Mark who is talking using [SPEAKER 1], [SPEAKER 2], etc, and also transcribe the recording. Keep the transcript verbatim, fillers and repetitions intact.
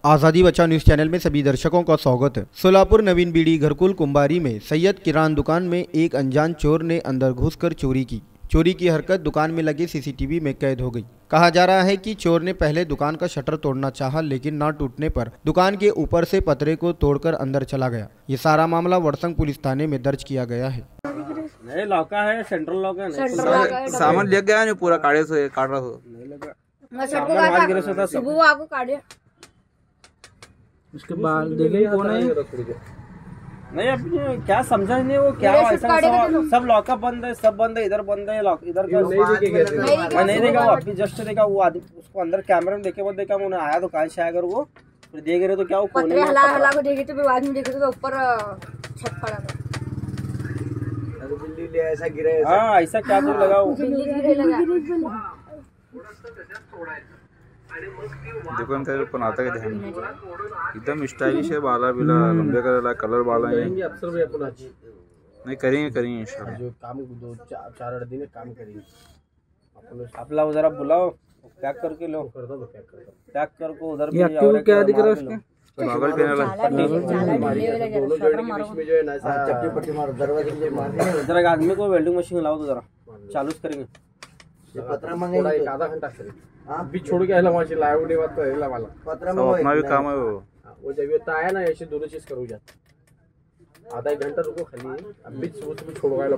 [SPEAKER 1] आज़ादी बचाओ news channel में सभी दर्शकों का स्वागत है। सोलापुर नवीन बीड़ी घरकुल कुंबारी में सैयद किरान दुकान में एक अनजान चोर ने अंदर घुसकर चोरी की। चोरी की हरकत दुकान में लगे सीसीटीवी में कैद हो गई। कहा जा रहा है कि चोर ने पहले दुकान का शटर तोड़ना चाहा, लेकिन ना टूटने पर दुकान के ऊपर से पतरे को तोड़कर अंदर चला गया। ये सारा मामला वड़संग पुलिस थाने में दर्ज किया गया है।
[SPEAKER 2] नहीं लॉका है, सेंट्रल लॉक है,
[SPEAKER 3] सामान ले गया नहीं, पूरा काटे से काट रहा था।
[SPEAKER 4] सुबह आपको काटे
[SPEAKER 2] उसके बाद देखे कौन है नहीं, अपने क्या समझा नहीं वो क्या ऐसा सब, सब लॉकअप बंद है, सब बंद है, इधर बंद है, लॉक इधर का मैं नहीं देखा। वो अभी जस्ट देखा, वो आदमी उसको अंदर कैमरे में देखे, वो देखा उन्हें आया तो कहाँ से आया, अगर वो फिर देख रहे तो क्या वो
[SPEAKER 4] पत्रे हला हला को देखे तो बाद में देखे तो ऊपर छत पड़ा था।
[SPEAKER 3] बिल्ली ले ऐसा गिरा,
[SPEAKER 2] हाँ ऐसा क्या तो लगा वो
[SPEAKER 3] दुकान का पण आता का ध्यान एकदम स्टाइलिश है, बाला बिला लंबे कलर कलर बाला है।
[SPEAKER 2] अफसर भी अपन आज
[SPEAKER 3] नहीं करेंगे करेंगे इंशाल्लाह, जो
[SPEAKER 2] काम दो चार चार दिन में काम करेंगे। अपन आपला जरा बुलाओ, पैक करके लो, कर दो पैक कर दो, पैक करको उधर भी। और क्या दिख रहा है उसका
[SPEAKER 3] बागल पहना लगा,
[SPEAKER 2] दोनों जॉइंट के बीच में जो है ना चप्पी पट्टी मारो, दरवाजे के लिए मार। जरा आदमी को वेल्डिंग मशीन लाओ तो जरा चालू करेंगे। पत्रा मांगेंगे एक आधा घंटा करेंगे, अभी छोड़ के आला मशीन लाया उड़ी बात तो हेला वाला पत्रा में
[SPEAKER 3] अपना भी काम है वो
[SPEAKER 2] वो जब ये आया ना ऐसे दोनों चीज करो जाता आधा एक घंटा रुको खाली, अभी छोड़ के छोड़